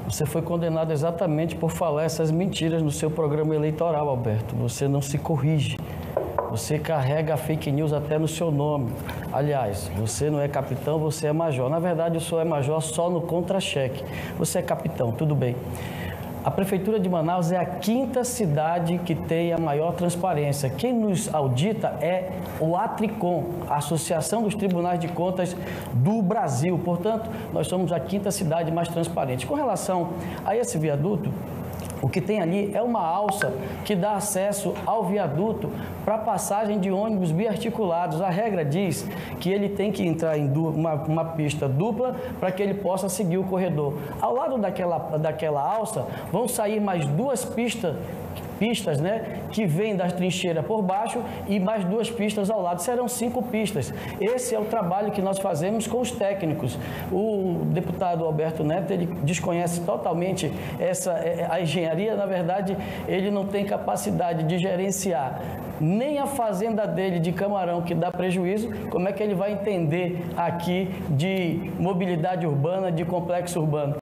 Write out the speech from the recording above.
Você foi condenado exatamente por falar essas mentiras no seu programa eleitoral, Alberto. Você não se corrige. Você carrega a fake news até no seu nome. Aliás, você não é capitão, você é major. Na verdade, o senhor é major só no contra-cheque. Você é capitão, tudo bem. A Prefeitura de Manaus é a 5ª cidade que tem a maior transparência. Quem nos audita é o Atricom, a Associação dos Tribunais de Contas do Brasil. Portanto, nós somos a 5ª cidade mais transparente. Com relação a esse viaduto, o que tem ali é uma alça que dá acesso ao viaduto para passagem de ônibus biarticulados. A regra diz que ele tem que entrar em uma pista dupla para que ele possa seguir o corredor. Ao lado daquela alça vão sair mais 2 pistas, né, que vêm das trincheiras por baixo e mais 2 pistas ao lado. Serão 5 pistas. Esse é o trabalho que nós fazemos com os técnicos. O deputado Alberto Neto, ele desconhece totalmente a engenharia. Na verdade, ele não tem capacidade de gerenciar nem a fazenda dele de Camarão, que dá prejuízo. Como é que ele vai entender aqui de mobilidade urbana, de complexo urbano?